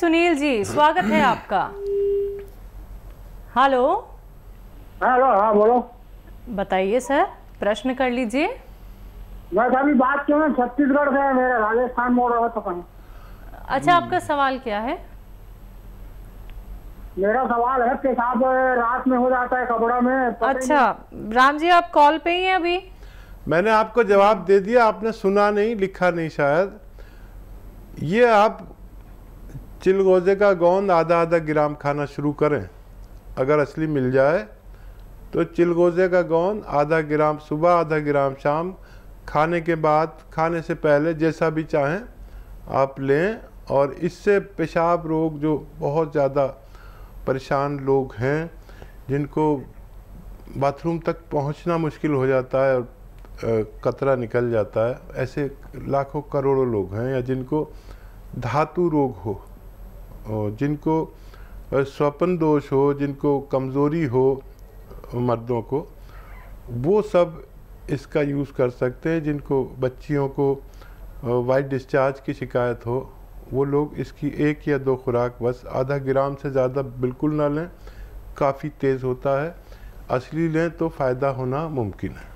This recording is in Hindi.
सुनील जी, स्वागत है आपका। हेलो। हेलो, हाँ बोलो। बताइए सर, प्रश्न कर लीजिए। बस अभी बात क्यों है, छत्तीसगढ़ से मेरा राजस्थान मोड़ रहा तो कहीं। अच्छा, आपका सवाल क्या है? मेरा सवाल है, पेशाब रात में हो जाता है कपड़ा में। अच्छा राम जी, आप कॉल पे ही हैं अभी? मैंने आपको जवाब दे दिया, आपने सुना नहीं, लिखा नहीं शायद। ये आप चिलगोजे का गोंद आधा आधा ग्राम खाना शुरू करें, अगर असली मिल जाए तो। चिलगोजे का गोंद आधा ग्राम सुबह, आधा ग्राम शाम, खाने के बाद, खाने से पहले, जैसा भी चाहें आप लें। और इससे पेशाब रोग, जो बहुत ज़्यादा परेशान लोग हैं, जिनको बाथरूम तक पहुंचना मुश्किल हो जाता है और कतरा निकल जाता है, ऐसे लाखों करोड़ों लोग हैं। या जिनको धातु रोग हो, जिनको स्वप्न दोष हो, जिनको कमज़ोरी हो मर्दों को, वो सब इसका यूज़ कर सकते हैं। जिनको बच्चियों को वाइट डिस्चार्ज की शिकायत हो, वो लोग इसकी 1 या 2 खुराक, बस आधा ग्राम से ज़्यादा बिल्कुल ना लें, काफ़ी तेज़ होता है। असली लें तो फ़ायदा होना मुमकिन है।